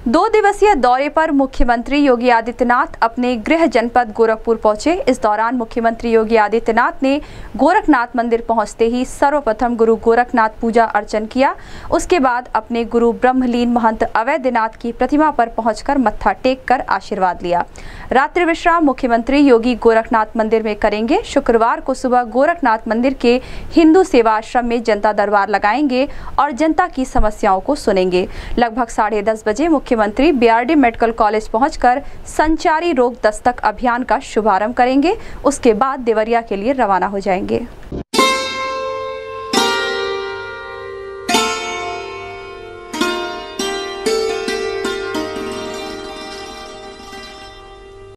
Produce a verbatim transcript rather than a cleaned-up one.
दो दिवसीय दौरे पर मुख्यमंत्री योगी आदित्यनाथ अपने गृह जनपद गोरखपुर पहुंचे। इस दौरान मुख्यमंत्री योगी आदित्यनाथ ने गोरखनाथ मंदिर पहुंचते ही सर्वप्रथम गुरु गोरखनाथ पूजा अर्चन किया। उसके बाद अपने गुरु ब्रह्मलीन महंत अवैधनाथ की प्रतिमा पर पहुंचकर मत्था टेक कर आशीर्वाद लिया। रात्रि विश्राम मुख्यमंत्री योगी गोरखनाथ मंदिर में करेंगे। शुक्रवार को सुबह गोरखनाथ मंदिर के हिंदू सेवा आश्रम में जनता दरबार लगाएंगे और जनता की समस्याओं को सुनेंगे। लगभग साढ़े दस बजे मुख्यमंत्री बीआरडी मेडिकल कॉलेज पहुंचकर संचारी रोग दस्तक अभियान का शुभारंभ करेंगे। उसके बाद देवरिया के लिए रवाना हो जाएंगे।